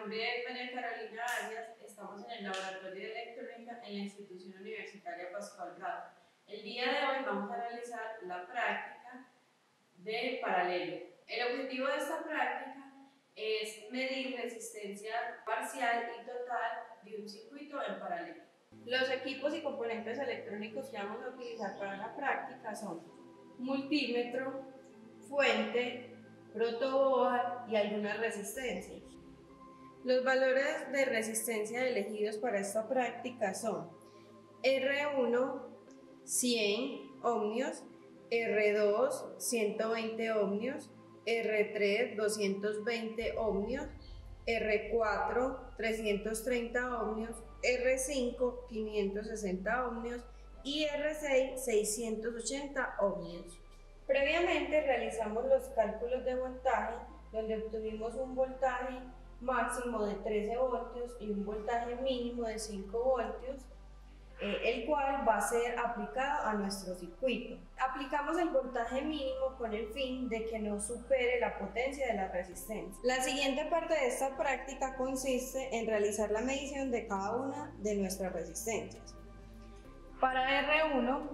nombre es María Carolina Arias, estamos en el Laboratorio de Electrónica en la Institución Universitaria Pascual Bravo. El día de hoy vamos a realizar la práctica de paralelo. El objetivo de esta práctica es medir resistencia parcial y total de un circuito en paralelo. Los equipos y componentes electrónicos que vamos a utilizar para la práctica son multímetro, fuente, protoboard y algunas resistencias. Los valores de resistencia elegidos para esta práctica son R1 100 ohmios, R2 120 ohmios, R3 220 ohmios, R4 330 ohmios, R5 560 ohmios y R6 680 ohmios. Previamente realizamos los cálculos de voltaje, donde obtuvimos un voltaje máximo de 13 voltios y un voltaje mínimo de 5 voltios, el cual va a ser aplicado a nuestro circuito. Aplicamos el voltaje mínimo con el fin de que no supere la potencia de la resistencia. La siguiente parte de esta práctica consiste en realizar la medición de cada una de nuestras resistencias. Para R1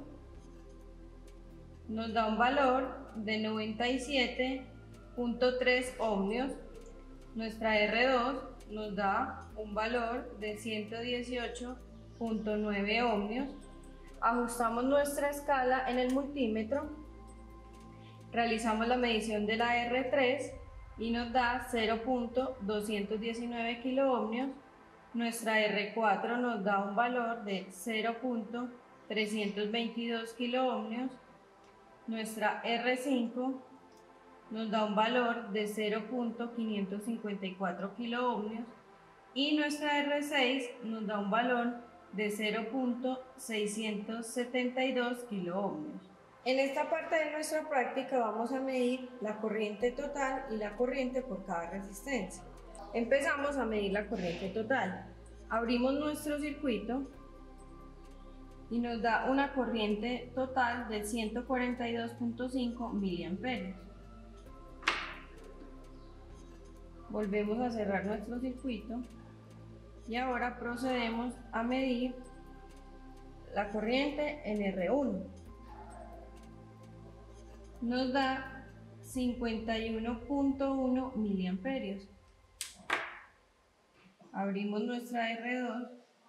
nos da un valor de 97.3 ohmios, nuestra R2 nos da un valor de 118.9 ohmios. Ajustamos nuestra escala en el multímetro, realizamos la medición de la R3 y nos da 0.219 kiloohmios. Nuestra R4 nos da un valor de 0.322 kiloohmios. Nuestra R5 nos da un valor de 0.554 kiloohmios y nuestra R6 nos da un valor de 0.672 kiloohmios. En esta parte de nuestra práctica vamos a medir la corriente total y la corriente por cada resistencia. Empezamos a medir la corriente total. Abrimos nuestro circuito y nos da una corriente total de 142.5 miliamperios. Volvemos a cerrar nuestro circuito y ahora procedemos a medir la corriente en R1. Nos da 51.1 miliamperios. Abrimos nuestra R2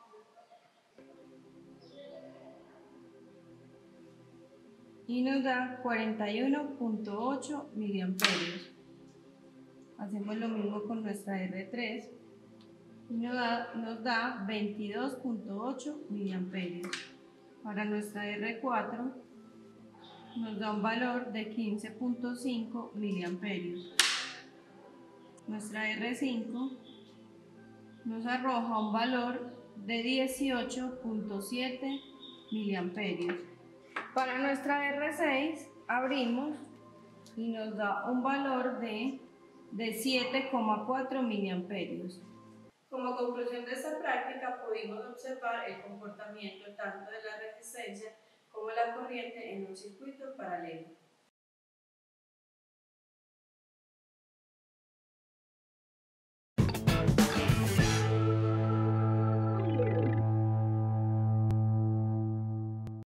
y nos da 41.8 miliamperios. Hacemos lo mismo con nuestra R3 y nos da 22.8 miliamperios. Para nuestra R4 nos da un valor de 15.5 miliamperios. Nuestra R5 nos arroja un valor de 18.7 miliamperios. Para nuestra R6 abrimos y nos da un valor de 7,4 miliamperios. Como conclusión de esta práctica pudimos observar el comportamiento tanto de la resistencia como la corriente en un circuito paralelo.